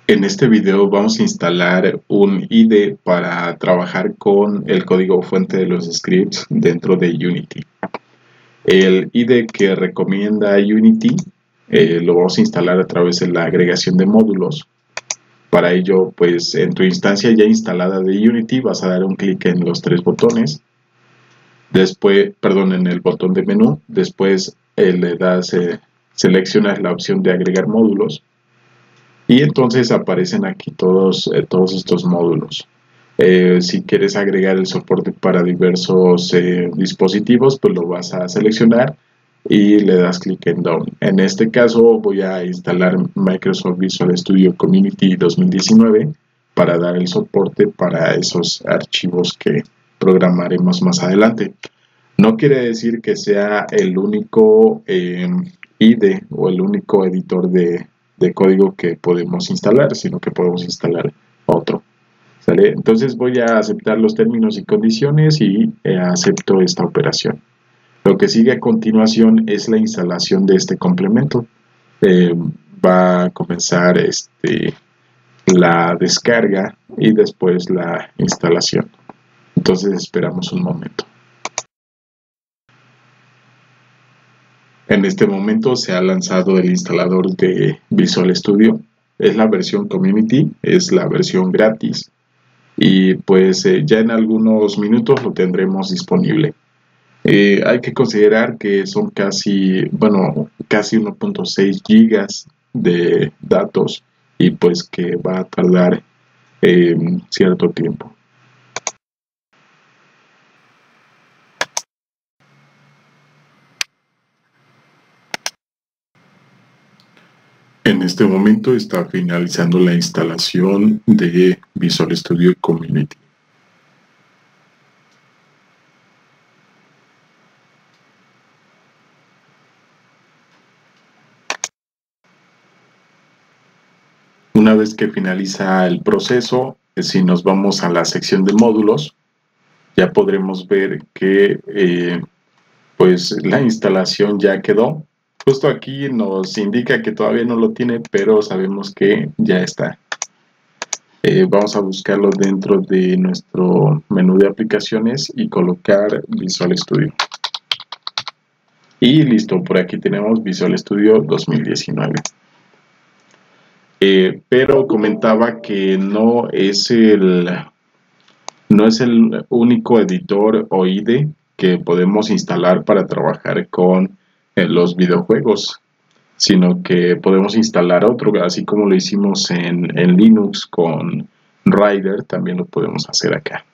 En este video vamos a instalar un IDE para trabajar con el código fuente de los scripts dentro de Unity. El IDE que recomienda Unity lo vamos a instalar a través de la agregación de módulos. Para ello, pues en tu instancia ya instalada de Unity vas a dar un clic en los tres botones. Después, en el botón de menú. Después le das, seleccionas la opción de agregar módulos. Y entonces aparecen aquí todos estos módulos. Si quieres agregar el soporte para diversos dispositivos, pues lo vas a seleccionar y le das clic en Down. En este caso voy a instalar Microsoft Visual Studio Community 2019 para dar el soporte para esos archivos que programaremos más adelante. No quiere decir que sea el único IDE o el único editor de código que podemos instalar, sino que podemos instalar otro. ¿Sale? Entonces voy a aceptar los términos y condiciones y acepto esta operación. Lo que sigue a continuación es la instalación de este complemento. Va a comenzar la descarga y después la instalación. Entonces esperamos un momento. En este momento se ha lanzado el instalador de Visual Studio. Es la versión Community, es la versión gratis. Y pues ya en algunos minutos lo tendremos disponible. Hay que considerar que son casi 1.6 gigas de datos y pues que va a tardar cierto tiempo. En este momento está finalizando la instalación de Visual Studio Community. Una vez que finaliza el proceso, si nos vamos a la sección de módulos, ya podremos ver que pues la instalación ya quedó. Justo aquí nos indica que todavía no lo tiene, pero sabemos que ya está. Vamos a buscarlo dentro de nuestro menú de aplicaciones y colocar Visual Studio. Y listo, por aquí tenemos Visual Studio 2019. Pero comentaba que no es el único editor o IDE que podemos instalar para trabajar con los videojuegos, sino que podemos instalar otro, así como lo hicimos en Linux con Rider, también lo podemos hacer acá.